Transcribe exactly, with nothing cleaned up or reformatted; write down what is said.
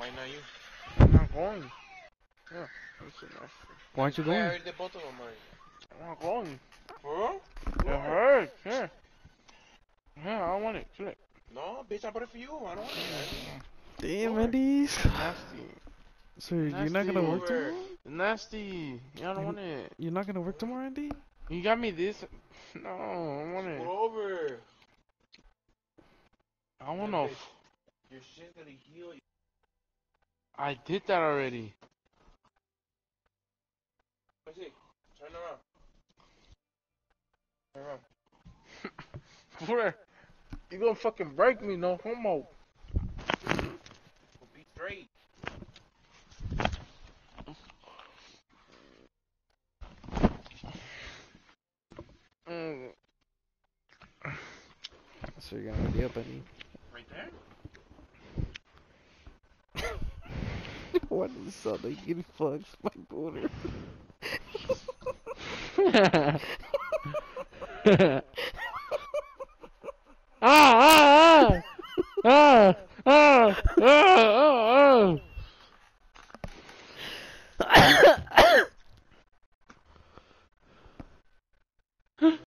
Why not you? I'm not going. Yeah, that's enough. Why aren't you Why going? I did both of them already. I'm not going. For real? It hurts. Yeah. Yeah, I don't want it. Kill it. No, bitch, I bought it for you. I don't want it. Damn, Lord. Andy's. Nasty. So you're not gonna work tomorrow? Nasty. Yeah, I don't want it. You're not gonna work tomorrow, Andy? You got me this. No, I don't want it. Go over. I want no. Your shit's gonna heal. I did that already. Let's see. Turn around. Turn around. Where? You gonna fucking break me, no homo. Be straight. Mm. So you're gonna be up, Andy. Right there? Why does it sound like getting fucked by Booter? ah, ah, ah, ah, ah, ah, ah, ah.